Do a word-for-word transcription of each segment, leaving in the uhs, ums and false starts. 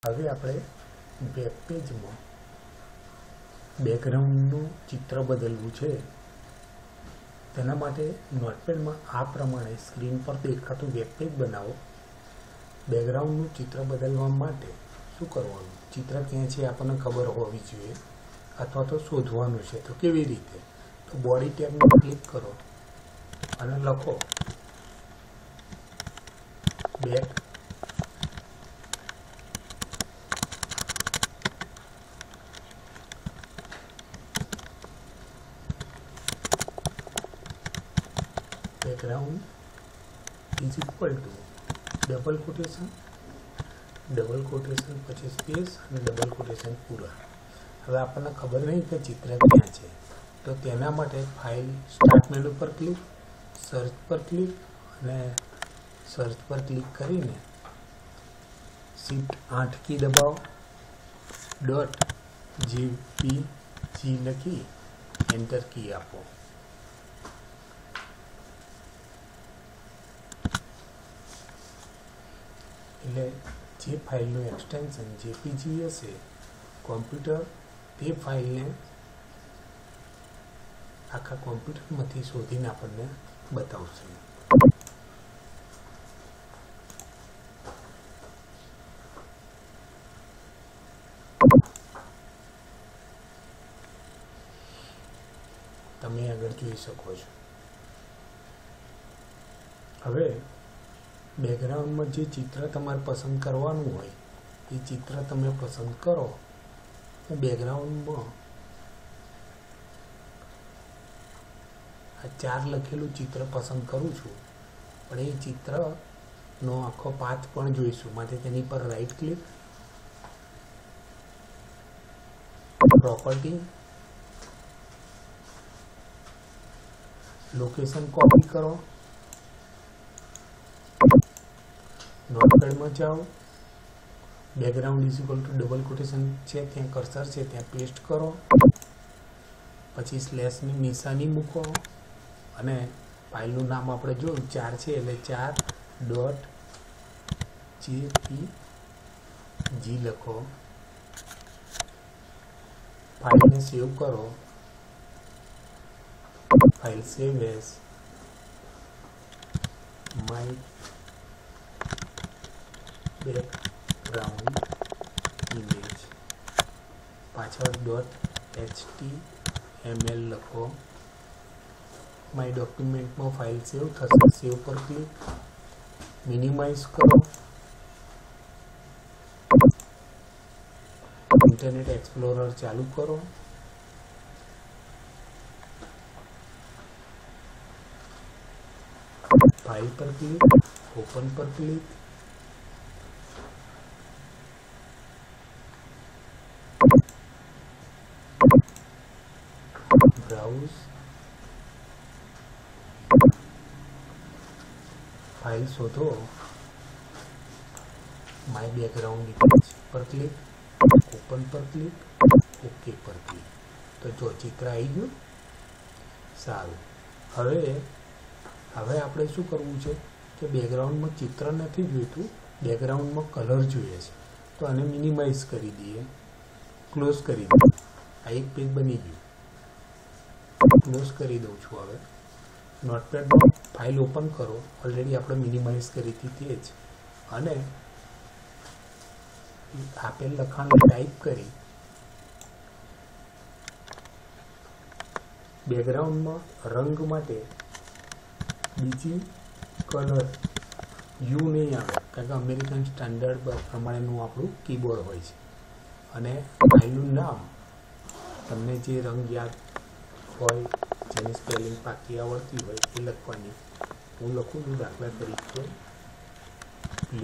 હવે આપણે વેબ પેજમાં બેકગ્રાઉન્ડનું ચિત્ર બદલવું છે. તેના માટે નોટપેડમાં આ પ્રમાણે સ્ક્રીન પર દેખાતું વેબ પેજ બનાવો. બેકગ્રાઉન્ડનું ચિત્ર બદલવા માટે શું કરવાનું? ચિત્ર ક્યાં છે આપણને ખબર હોવી જોઈએ, અથવા તો શોધવાનું છે. તો કેવી રીતે? તો બોડી ટેબમાં ક્લિક કરો અને લખો back background is equal to double quotation double quotation પછી સ્પેસ અને ડબલ કોટેશન પૂરા. હવે આપણને ખબર નહીં કે ચિત્ર ક્યાં છે, તો તેના માટે ફાઇલ સ્ટાર્ટ મેનુ પર ક્લિક, સર્ચ પર ક્લિક અને સર્ચ પર ક્લિક કરીને શિફ્ટ આઠ કી દબાવો, ડોટ જેપીજી લખી એન્ટર કી આપો. એટલે જે ફાઇલનું એક્સટેન્શન જેપીજી હશે, કોમ્પ્યુટર તે ફાઇલને આખા કોમ્પ્યુટરમાંથી શોધીને આપણને બતાવશે. તમે આગળ જોઈ શકો છો. હવે બેકગ્રાઉન્ડમાં જે ચિત્ર તમારે પસંદ કરવાનું હોય એ ચિત્ર તમે પસંદ કરો. હું બેકગ્રાઉન્ડમાં આ ચાર લખેલું ચિત્ર પસંદ કરું છું, પણ એ ચિત્રનો આખો પાથ પણ જોઈશું. માટે તેની પર right click, property, location copy કરો, નોટપેડમાં જાઓ, background is equal to double quotation છે ત્યાં કર્સર છે ત્યાં પેસ્ટ કરો, પછી સ્લેશની નિશાની મૂકો અને ફાઇલનું નામ આપણે જોયું ચાર છે એટલે ચાર ડોટ જેપીજી લખો. ફાઇલને સેવ કરો. File save as my background image, પાછળ ડોટ એચટીએમએલ લખો. માય ડોક્યુમેન્ટમાં ફાઇલ સેવ થશે. સેવ પર ક્લિક, મિનિમાઇઝ કરો. ઇન્ટરનેટ એક્સપ્લોરર ચાલુ કરો. ફાઇલ પર ક્લિક, ઓપન પર ક્લિક, બ્રાઉઝ, ફાઇલ શોધો, માય બેકગ્રાઉન્ડ ઇમેજ પર ક્લિક, ઓપન પર ક્લિક, ઓકે પર ક્લિક. તો જો ચિત્ર આવી ગયું. સારું. હવે હવે આપણે શું કરવું છે કે બેકગ્રાઉન્ડમાં ચિત્ર નથી જોઈતું, બેકગ્રાઉન્ડમાં કલર જોઈએ છે. તો આને મિનિમાઇઝ કરી દઈએ, ક્લોઝ કરી દઈએ. આ એક પેજ બની ગયું. ક્લોઝ કરી દઉં છું. હવે નોટપેડમાં ફાઇલ ઓપન કરો. ઓલરેડી આપણે મિનિમાઇઝ કરી હતી તે જ, અને આપેલ લખાણ ટાઈપ કરી બેકગ્રાઉન્ડમાં રંગ માટે બીજી કલર યુ નહીં આવે, કારણ કે અમેરિકન સ્ટાન્ડર્ડ પ્રમાણેનું આપણું કીબોર્ડ હોય છે. અને ફાઇલનું નામ તમને જે રંગ યાદ હોય, જેની સ્પેલિંગ પાકી આવડતી હોય એ લખવાની. હું લખું છું દાખલા તરીકે બ્લુ.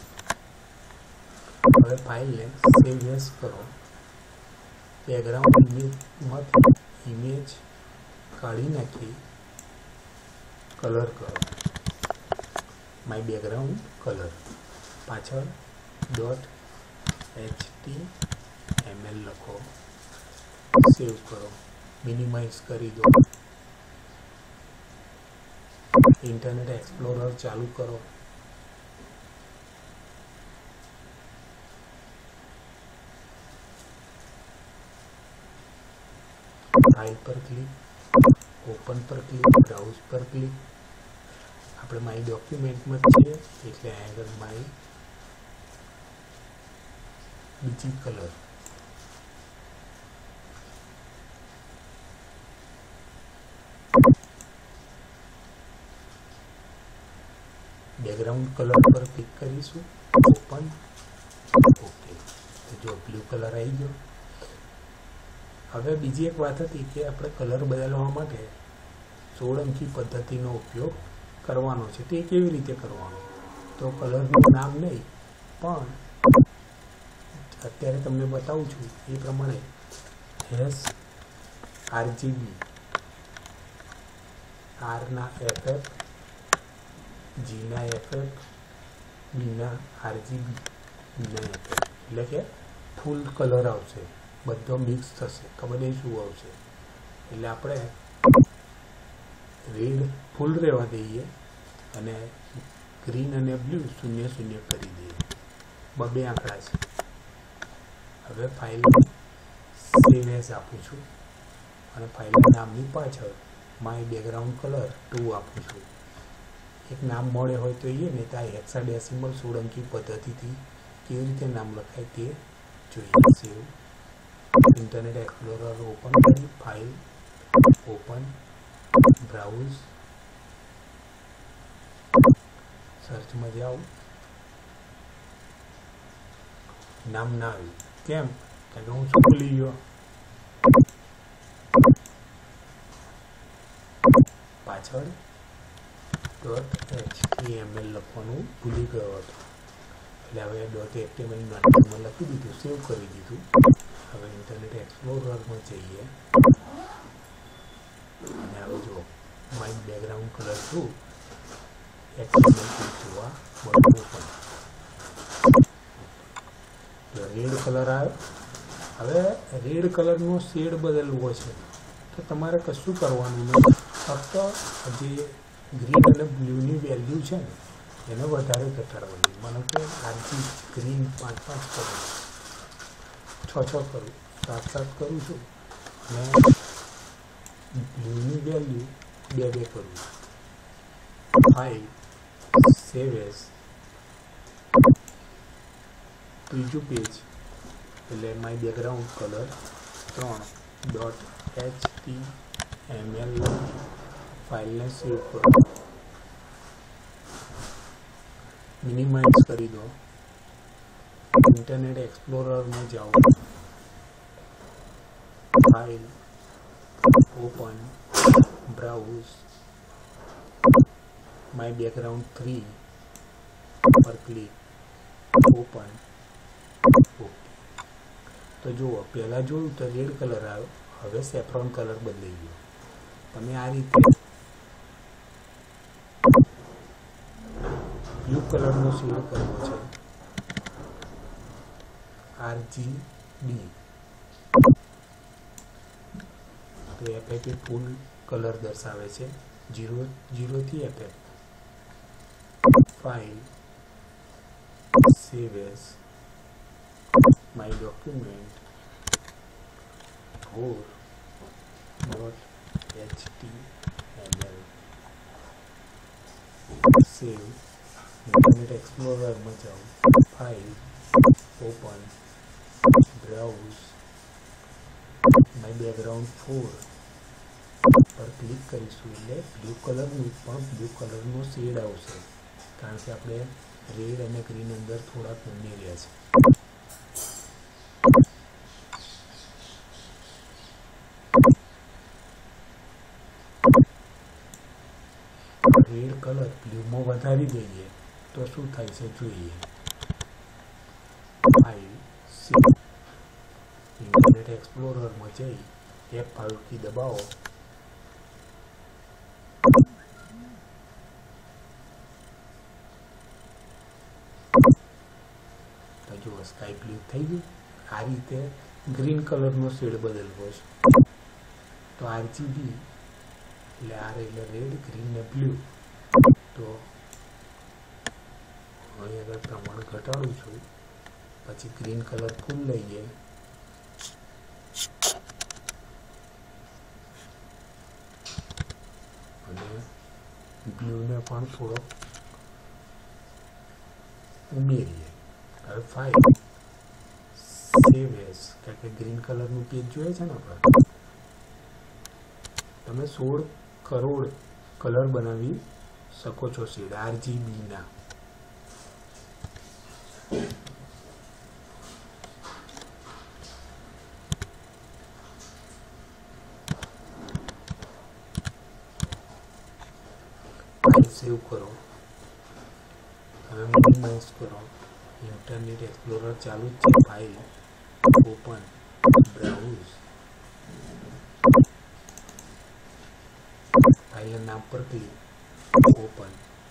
હવે ફાઇલને સેવ એઝ કરો. બેકગ્રાઉન્ડ ઇમેજમાંથી ઇમેજ કાઢી નાખી કલર કરો. માય બેકગ્રાઉન્ડ કલર, પાછળ ડોટ એચટીએમએલ લખો. સેવ કરો, મિનિમાઇઝ કરી દો. ઇન્ટરનેટ એક્સપ્લોરર ચાલુ કરો. ફાઇલ પર ક્લિક, ઓપન પર ક્લિક, બ્રાઉઝ પર ક્લિક. આપણે માય ડોક્યુમેન્ટમાં જ છીએ એટલે આગળ માય બીજી કલર બેકગ્રાઉન્ડ કલર પર ક્લિક કરીશું, ઓપન, ઓકે. તો જો બ્લુ કલર આવી ગયો. હવે બીજી એક વાત હતી કે આપણે કલર બદલવા માટે સોળ અંકી પદ્ધતિનો ઉપયોગ કરવાનો છે. તે કેવી રીતે કરવાનો? તો કલરનું નામ નહીં પણ અત્યારે તમને બતાવું છું એ પ્રમાણે એસ આરજીબી, આરના એફએફ, જીના એફએફ, બીના આરજીબી, બીના એફએફ, એટલે કે ફૂલ કલર આવશે, બધો મિક્સ થશે. ખબર નહીં શું આવશે. એટલે આપણે રેડ ફૂલ રહેવા દઈએ અને ગ્રીન અને બ્લુ શૂન્ય શૂન્ય કરી દઈએ. બબે આંકડા છે. હવે ફાઇલ સેવ એઝ આપું છું અને ફાઇલના નામની પાછળ માય બેકગ્રાઉન્ડ કલર ટુ આપું છું. એક નામ મળે હોય તો એ ને તો આ હેક્સાડેસિમલ સોળ અંકી પદ્ધતિથી કેવી રીતે નામ લખાય તે જોઈએ. સેવ, ઇન્ટરનેટ એક્સપ્લોરર ઓપન કરી, ફાઇલ ઓપન, બ્રાઉઝ, સર્ચમાં જાઓ. નામ ના આવ્યું. કેમ? કારણ કે હું શું ભૂલી ગયો. પાછળ ડોટ એચટીએમએલ લખવાનું ભૂલી ગયો હતો. એટલે હવે ડોટ એચટીએમએલ નામમાં લખી દીધું, સેવ કરી દીધું. હવે ઇન્ટરનેટ એક્સપ્લોરરમાં જઈએ અને હવે જો માય બેકગ્રાઉન્ડ કલર શું એચટીએમએલ જોવા મળતું પણ રેડ કલર આવ્યો. હવે રેડ કલરનો શેડ બદલવો છે તો તમારે કશું કરવાનું નહીં, ફક્ત જે ગ્રીન અને બ્લુની વેલ્યુ છે ને એને વધારે ઘટાડવાની. મને કે આજથી ગ્રીન પાંચ પાંચ કરું, છ છ કરું, સાત સાત કરું છું અને બ્લુની વેલ્યુ બે બે કરું. ફાઇલ સેવ એઝ, ત્રીજું પેજ એટલે માય બેકગ્રાઉન્ડ કલર ત્રણ dot H T M L ફાઇલને સેવ કરો, મિનિમાઇઝ કરી દો. ઇન્ટરનેટ એક્સપ્લોરરમાં જાઓ, file open, browse, my background three પર ક્લિક, ઓપન, ઓકે. તો જુઓ પહેલાં જોયું તો રેડ કલર આવ્યો, હવે સેફ્રોન કલર બદલાઈ ગયો. તમે આ રીતે બ્લુ કલરનો શેડ કરવો છે, આરજીબી, તો એફએફ ફૂલ કલર દર્શાવે છે, જીરો જીરોથી FF. File save as, my document four dot HTML save. Internet એક્સપ્લોરરમાં જાઓ, file open, browse, my background four પર ક્લિક કરીશું એટલે બ્લુ કલરનું પણ બ્લુ કલરનો શેડ આવશે, કારણ કે આપણે રેડ અને ગ્રીન અંદર થોડાક ઉમેર્યા છે. રેડ કલર બ્લુમાં વધારી દઈએ તો શું થાય છે જોઈએ. ફાઇલ સેવ, ઇન્ટરનેટ એક્સપ્લોરરમાં જઈ એફ ફાઇવ કી દબાવો, તો જુઓ સ્કાય બ્લુ થઈ ગયું. આ રીતે ગ્રીન કલરનો શેડ બદલવો છે તો આરજીબી એટલે આર એટલે રેડ, ગ્રીન ને બ્લુ. તો અહીં આગળ પ્રમાણ ઘટાડું છું, પછી ગ્રીન કલર ફૂલ લઈએ, બ્લુને પણ થોડો ઉમેરીએ. હવે ફાઇલ સેવ એઝ, કારણ કે ગ્રીન કલરનું પેજ જોઈએ છે ને આપણે. તમે સોળ કરોડ કલર બનાવી શકો છો શેડ આરજીબીના. સેવ કરો. હવે મિનિમાઇઝ કરો. ઇન્ટરનેટ એક્સપ્લોરર ચાલુ જ છે. ફાઇલ ઓપન બ્રાઉઝ, ફાઇલના નામ પર ક્લિક ઓપન.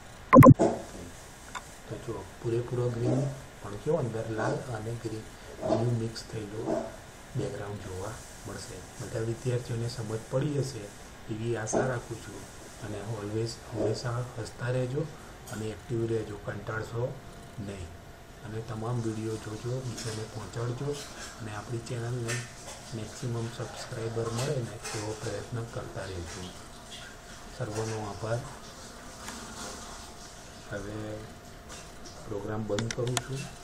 તો જો પૂરેપૂરો ગ્રીન પણ કેવો અંદર લાલ અને ગ્રીન બ્લુ મિક્સ થયેલું બેકગ્રાઉન્ડ જોવા મળશે. બધા વિદ્યાર્થીઓને સમજ પડી જશે એવી આશા રાખું છું. અને ઓલવેઝ હંમેશા હસતા રહેજો અને એક્ટિવ રહેજો, કંટાળશો નહીં. અને તમામ વિડીયો જોજો, બીજાને પહોંચાડજો અને આપણી ચેનલને મેક્સિમમ સબસ્ક્રાઈબર મળે ને એવો પ્રયત્ન કરતા રહેજો. સર્વનો આભાર. હવે પ્રોગ્રામ બંધ કરું છું.